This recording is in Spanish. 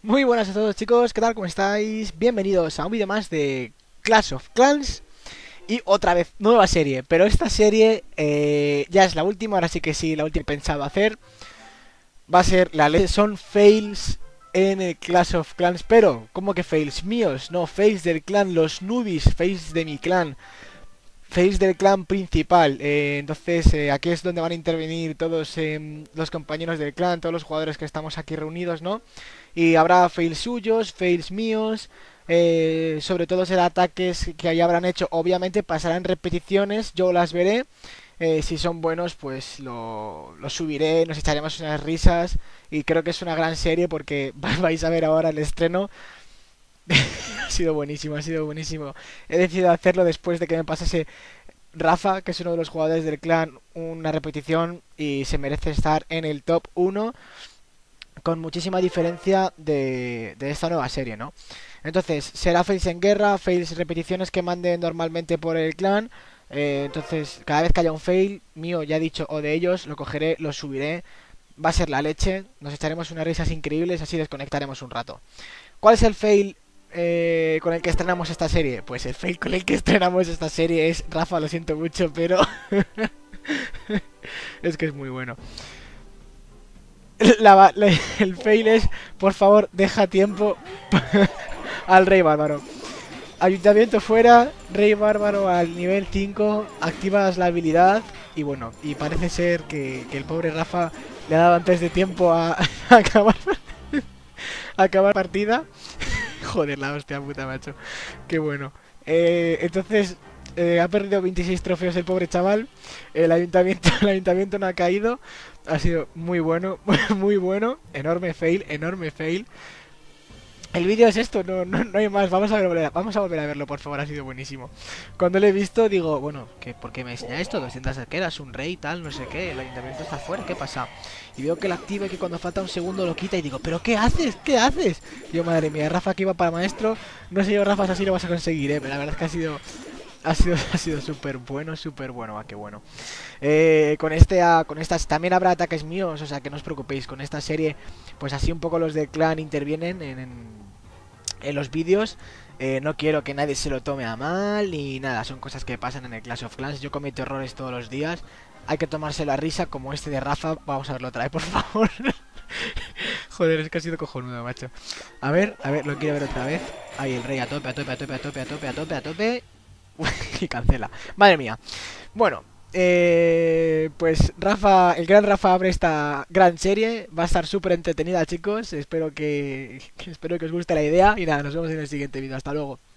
Muy buenas a todos chicos, ¿qué tal? ¿Cómo estáis? Bienvenidos a un vídeo más de Clash of Clans. Y otra vez, nueva serie. Pero esta serie ya es la última, ahora sí que sí, la última que he pensado hacer. Va a ser son fails en el Clash of Clans. Pero, ¿cómo que fails míos? No, fails del clan, los newbies, fails de mi clan. Fails del clan principal. Entonces, aquí es donde van a intervenir todos los compañeros del clan, todos los jugadores que estamos aquí reunidos, ¿no? Y habrá fails suyos, fails míos. Sobre todo será ataques que ya habrán hecho. Obviamente pasarán repeticiones, yo las veré. Si son buenos, pues lo subiré, nos echaremos unas risas. Y creo que es una gran serie porque vais a ver ahora el estreno. Ha sido buenísimo, ha sido buenísimo. He decidido hacerlo después de que me pasase Rafa, que es uno de los jugadores del clan, una repetición y se merece estar en el top 1 con muchísima diferencia de esta nueva serie, ¿no? Entonces, será fails en guerra, fails repeticiones que manden normalmente por el clan. Entonces, cada vez que haya un fail mío, ya he dicho, o de ellos, lo cogeré, lo subiré. Va a ser la leche, nos echaremos unas risas increíbles, así desconectaremos un rato. ¿Cuál es el fail con el que estrenamos esta serie? Pues el fail con el que estrenamos esta serie es, Rafa, lo siento mucho, pero es que es muy bueno. El fail es, por favor, deja tiempo al Rey Bárbaro. Ayuntamiento fuera, Rey Bárbaro al nivel 5, activas la habilidad y bueno, y parece ser que el pobre Rafa le ha dado antes de tiempo a acabar, a acabar partida. Joder, la hostia puta, macho. Qué bueno. Entonces, ha perdido 26 trofeos el pobre chaval. El ayuntamiento no ha caído. Ha sido muy bueno, muy bueno. Enorme fail, enorme fail. El vídeo es esto, no hay más. Vamos a volver a verlo, por favor, ha sido buenísimo. Cuando lo he visto, digo, bueno, ¿por qué me enseña esto? 200 arqueras, un rey, tal, no sé qué. El ayuntamiento está fuera, ¿qué pasa? Y veo que lo activa y que cuando falta un segundo lo quita y digo, ¿pero qué haces? ¿Qué haces? Y yo, madre mía, Rafa que iba para maestro. No sé yo, Rafa, si así lo vas a conseguir, pero la verdad es que ha sido súper bueno, qué bueno. Con estas también habrá ataques míos, o sea que no os preocupéis. Con esta serie, pues así un poco los del clan intervienen en los vídeos. No quiero que nadie se lo tome a mal ni nada, son cosas que pasan en el Clash of Clans. Yo cometo errores todos los días. Hay que tomárselo a risa, como este de Rafa. Vamos a verlo otra vez, por favor. Joder, es que ha sido cojonudo, macho. A ver, lo quiero ver otra vez. Ahí el rey a tope, a tope, a tope, a tope, a tope, a tope, a tope. Y cancela. Madre mía. Bueno, pues Rafa, el gran Rafa abre esta gran serie. Va a estar súper entretenida, chicos. Espero que os guste la idea. Y nada, nos vemos en el siguiente vídeo. Hasta luego.